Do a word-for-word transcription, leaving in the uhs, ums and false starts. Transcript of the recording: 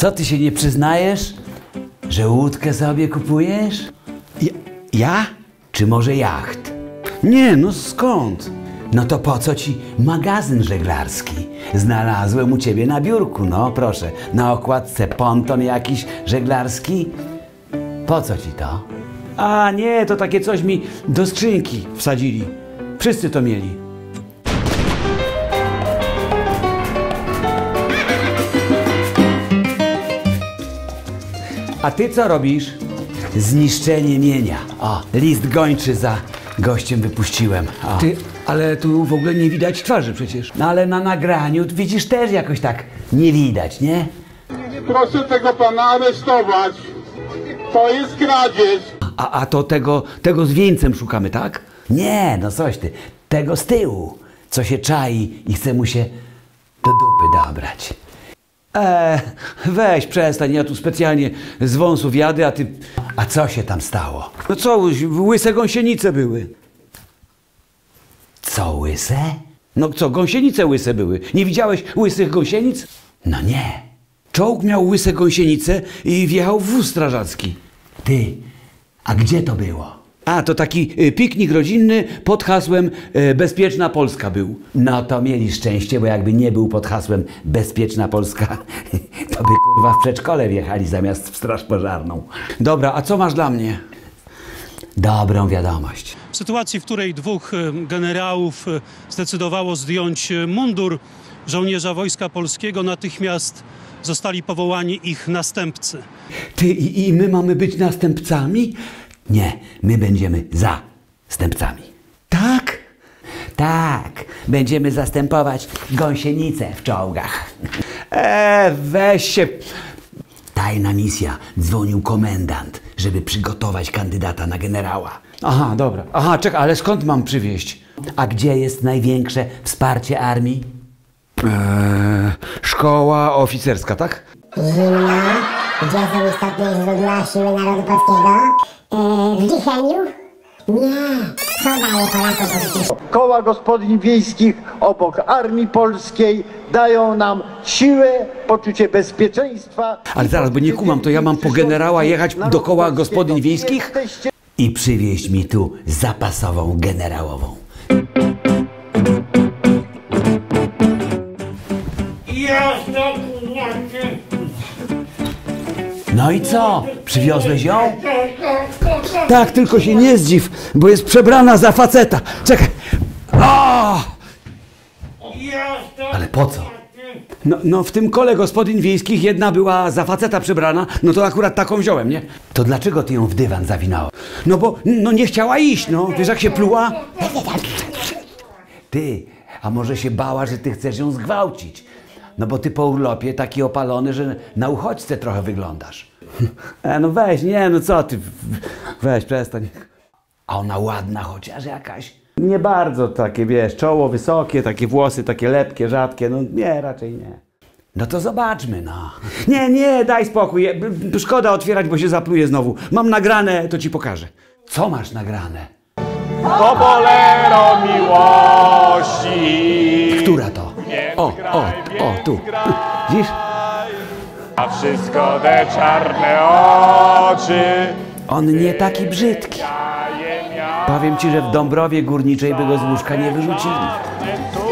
Co, ty się nie przyznajesz, że łódkę sobie kupujesz? Ja? ja? Czy może jacht? Nie, no skąd? No to po co ci magazyn żeglarski? Znalazłem u ciebie na biurku, no proszę. Na okładce ponton jakiś żeglarski. Po co ci to? A nie, to takie coś mi do skrzynki wsadzili. Wszyscy to mieli. A ty co robisz? Zniszczenie mienia. O, list gończy za gościem wypuściłem. O. Ty, ale tu w ogóle nie widać twarzy przecież. No ale na nagraniu widzisz też jakoś tak nie widać, nie? Proszę tego pana aresztować. To jest kradzież. A, a to tego, tego z wieńcem szukamy, tak? Nie, no coś ty. Tego z tyłu, co się czai i chce mu się do dupy dobrać. Eee, weź przestań, ja tu specjalnie z wąsów jadę, a ty... A co się tam stało? No co, łyse gąsienice były. Co, łyse? No co, gąsienice łyse były. Nie widziałeś łysych gąsienic? No nie. Czołg miał łyse gąsienice i wjechał w wóz strażacki. Ty, a gdzie to było? A, to taki y, piknik rodzinny pod hasłem y, Bezpieczna Polska był. No to mieli szczęście, bo jakby nie był pod hasłem Bezpieczna Polska, to by kurwa w przedszkole wjechali zamiast w straż pożarną. Dobra, a co masz dla mnie? Dobrą wiadomość. W sytuacji, w której dwóch generałów zdecydowało zdjąć mundur żołnierza Wojska Polskiego, natychmiast zostali powołani ich następcy. Ty i, i my mamy być następcami? Nie, my będziemy zastępcami. Tak? Tak, będziemy zastępować gąsienice w czołgach. Eee, weź się... Tajna misja. Dzwonił komendant, żeby przygotować kandydata na generała. Aha, dobra. Aha, czekaj, ale skąd mam przywieźć? A gdzie jest największe wsparcie armii? Eee, szkoła oficerska, tak? Zimno. Gdzie są istotne źródła siły narodu polskiego? Yy, w Licheniu? Nie. Co daje Polakom politycznie? Koła gospodyń wiejskich obok Armii Polskiej dają nam siłę, poczucie bezpieczeństwa. Ale zaraz, bo nie kumam, to ja mam po generała jechać do koła gospodyń wiejskich? I przywieźć mi tu zapasową generałową. No i co? Przywiozłeś ją? Tak, tylko się nie zdziw, bo jest przebrana za faceta. Czekaj. O! Ale po co? No, no w tym kole gospodyń wiejskich jedna była za faceta przebrana, no to akurat taką wziąłem, nie? To dlaczego ty ją w dywan zawinąłeś? No bo no nie chciała iść, no. Wiesz jak się pluła? Ty, a może się bała, że ty chcesz ją zgwałcić? No bo ty po urlopie taki opalony, że na uchodźce trochę wyglądasz. E, no weź, nie, no co ty, weź, przestań. A ona ładna chociaż jakaś? Nie bardzo takie, wiesz, czoło wysokie, takie włosy, takie lepkie, rzadkie, no nie, raczej nie. No to zobaczmy, no. Nie, nie, daj spokój, szkoda otwierać, bo się zapluje znowu. Mam nagrane, to ci pokażę. Co masz nagrane? To bolero miłości. Która to? O, o, o, tu. Widzisz? A wszystko te czarne oczy. On nie taki brzydki. Powiem ci, że w Dąbrowie Górniczej by go z łóżka nie wyrzucili.